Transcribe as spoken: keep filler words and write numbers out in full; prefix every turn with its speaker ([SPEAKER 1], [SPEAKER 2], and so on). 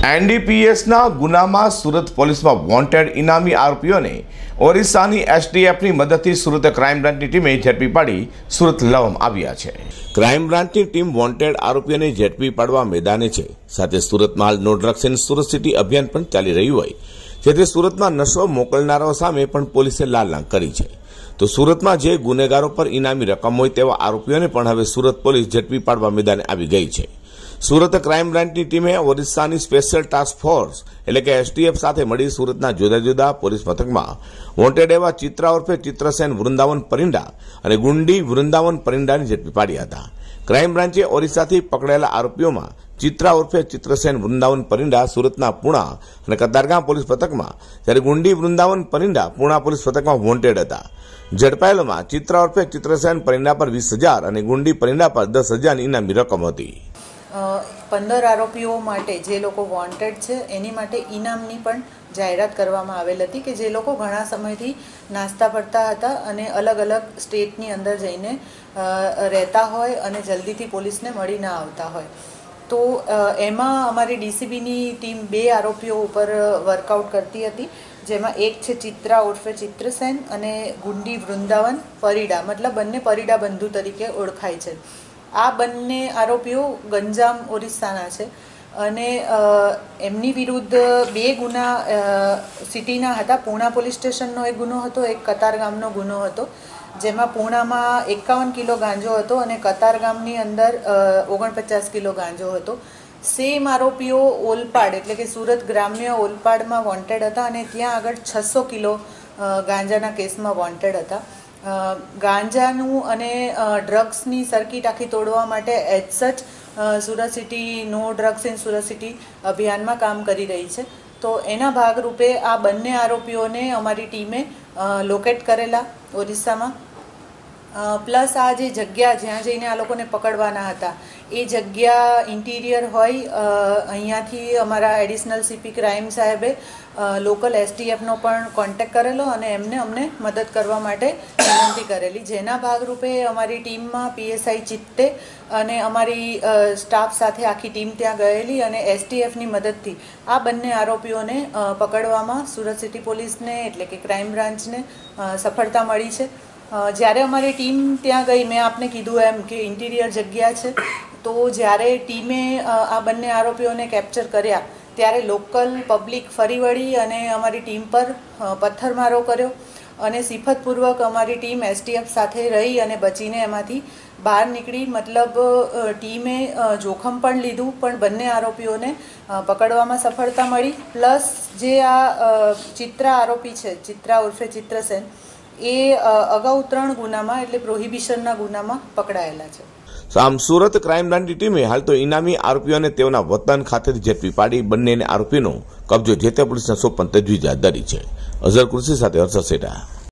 [SPEAKER 1] એનડીપીએસના ગુનામાં સુરત પોલીસમાં વોન્ટેડ ઇનામી આરોપીઓને ઓરિસ્સાની એસટીએફની મદદથી સુરત ક્રાઇમ બ્રાન્ચની ટીમે ઝડપી પાડી સુરત લાવવામાં આવ્યા છે। ક્રાઇમ બ્રાન્ચની ટીમ વોન્ટેડ આરોપીઓને ઝડપી પાડવા મેદાને છે। સાથે સુરતમાં હાલ no drugs in Surat city અભિયાન પણ ચાલી રહ્યું હોય, જેથી સુરતમાં નશો મોકલનારાઓ સામે પણ પોલીસે લાલાંક કરી છે। તો સુરતમાં જે ગુનેગારો પર ઇનામી રકમ હોય તેવા આરોપીઓને પણ હવે સુરત પોલીસ ઝડપી પાડવા મેદાને આવી ગઈ છે। સુરત ક્રાઇમ બ્રાન્ચની ટીમે ઓરિસ્સાની સ્પેશિયલ ટાસ્ક ફોર્સ એટલે કે એસટીએફ સાથે મળી સુરતના જુદા જુદા પોલીસ મથકમાં વોન્ટેડ એવા ચિત્રા ઉર્ફે ચિત્રસેન વૃંદાવન પરિંડા અને ગુંડી વૃંદાવન પરિંડાને ઝડપી પાડ્યા હતા। ક્રાઇમ બ્રાન્ચે ઓરિસ્સાથી પકડાયેલા આરોપીઓમાં ચિત્રા ઉર્ફે ચિત્રસેન વૃંદાવન પરિંડા સુરતના પુણા અને કતારગામ પોલીસ મથકમાં, જ્યારે ગુંડી વૃંદાવન પરિંડા પુણા પોલીસ મથકમાં વોન્ટેડ હતા। ઝડપાયેલોમાં ચિત્રા ઉર્ફે ચિત્રસેન પરિંડા પર વીસ હજાર અને ગુંડી પરિંડા પર દસ હજારની ઇનામી રકમ હતી।
[SPEAKER 2] પંદર આરોપીઓ માટે જે લોકો વોન્ટેડ છે એની માટે ઇનામની પણ જાહેરાત કરવામાં આવેલ હતી કે જે લોકો ઘણા સમયથી નાસ્તા ફરતા હતા અને અલગ અલગ સ્ટેટની અંદર જઈને રહેતા હોય અને જલ્દીથી પોલીસને મળી ના આવતા હોય, તો એમાં અમારી ડીસીબીની ટીમ બે આરોપીઓ ઉપર વર્કઆઉટ કરતી હતી, જેમાં એક છે ચિત્રા ઉર્ફે ચિત્રસેન અને ગુંડી વૃંદાવન પરિડા, મતલબ બંને પરિડા બંધુ તરીકે ઓળખાય છે। આ બંને આરોપીઓ ગંજામ ઓરિસ્સાના છે અને એમની વિરુદ્ધ બે ગુના સિટીના હતા। પૂણા પોલીસ સ્ટેશનનો એક ગુનો હતો, એક કતારગામનો ગુનો હતો, જેમાં પૂણામાં એકાવન કિલો ગાંજો હતો અને કતારગામની અંદર ઓગણપચાસ કિલો ગાંજો હતો। સેમ આરોપીઓ ઓલપાડ એટલે કે સુરત ગ્રામ્ય ઓલપાડમાં વોન્ટેડ હતા અને ત્યાં આગળ છસો કિલો ગાંજાના કેસમાં વોન્ટેડ હતા। ગાંજાનું અને ડ્રગ્સની સર્કિટ આખી તોડવા માટે as such Surat city no drugs in Surat city અભિયાનમાં કામ કરી રહી છે। તો એના ભાગરૂપે આ બંને આરોપીઓને અમારી ટીમે લોકેટ કરેલા ઓરિસ્સામાં, પ્લસ આ જે જગ્યા જ્યાં જઈને આ લોકોને પકડવાના હતા એ જગ્યા ઇન્ટિરિયર હોય, અહીંયાથી અમારા એડિશનલ સીપી ક્રાઇમ સાહેબે લોકલ એસટીએફનો પણ કોન્ટેક્ટ કરેલો અને એમને અમને મદદ કરવા માટે વિનંતી કરેલી, જેના ભાગરૂપે અમારી ટીમમાં પીએસઆઈ ચિત્તે અને અમારી સ્ટાફ સાથે આખી ટીમ ત્યાં ગયેલી અને એસટીએફની મદદથી આ બંને આરોપીઓને પકડવામાં સુરત સિટી પોલીસને એટલે કે ક્રાઇમ બ્રાન્ચને સફળતા મળી છે। જ્યારે અમારી ટીમ ત્યાં ગઈ, મેં આપને કીધું એમ કે ઇન્ટિરિયર જગ્યા છે, તો જ્યારે ટીમે આ બંને આરોપીઓને કેપ્ચર કર્યા ત્યારે લોકલ પબ્લિક ફરી વળી અને અમારી ટીમ પર પથ્થરમારો કર્યો અને સિફતપૂર્વક અમારી ટીમ એસટીએફ સાથે રહી અને બચીને એમાંથી બહાર નીકળી। મતલબ ટીમે જોખમ પણ લીધું પણ બંને આરોપીઓને પકડવામાં સફળતા મળી। પ્લસ જે આ ચિત્રા આરોપી છે, ચિત્રા ઉર્ફે ચિત્રસેન, એ અગાઉ ત્રણ ગુનામાં એટલે પ્રોહિબિશનના ગુનામાં પકડાયેલા છે।
[SPEAKER 1] આમ સુરત ક્રાઇમ બ્રાન્ચની ટીમે હાલ તો ઇનામી આરોપીઓને તેઓના વતન ખાતેથી ઝડપી પાડી બંને આરોપીનો કબજો જે તે પોલીસને સોંપવાની તજવીજ હાથ ધરી છે। અઝર કુર્સી સાથે હર્ષદ સેઠા।